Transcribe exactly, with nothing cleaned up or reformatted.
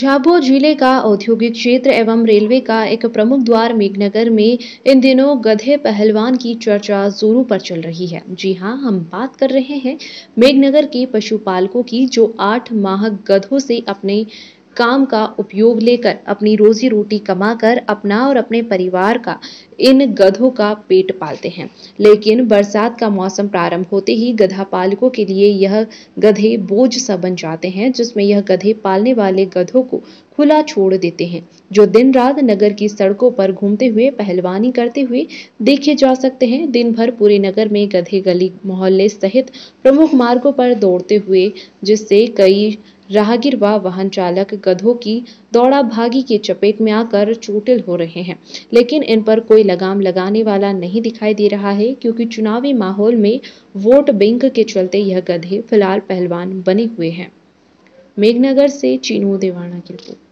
झाबुआ जिले का औद्योगिक क्षेत्र एवं रेलवे का एक प्रमुख द्वार मेघनगर में इन दिनों गधे पहलवान की चर्चा जोरों पर चल रही है। जी हां, हम बात कर रहे हैं मेघनगर के पशुपालकों की, जो आठ माह गधों से अपने काम का उपयोग लेकर अपनी रोजी रोटी कमाकर अपना और अपने परिवार का इन गधों का पेट पालते हैं। लेकिन बरसात का मौसम प्रारंभ होते ही गधा पालकों के लिए यह गधे बोझ सा बन जाते हैं, जिसमें यह गधे पालने वाले गधों को खुला छोड़ देते हैं, जो दिन रात नगर की सड़कों पर घूमते हुए पहलवानी करते हुए देखे जा सकते हैं। दिन भर पूरे नगर में गधे गली मोहल्ले सहित प्रमुख मार्गों पर दौड़ते हुए, जिससे कई राहगीर व वाहन चालक गधों की दौड़ा भागी के चपेट में आकर चोटिल हो रहे हैं। लेकिन इन पर कोई लगाम लगाने वाला नहीं दिखाई दे रहा है, क्योंकि चुनावी माहौल में वोट बैंक के चलते यह गधे फिलहाल पहलवान बने हुए हैं। मेघनगर से चीनू देवाना की रिपोर्ट।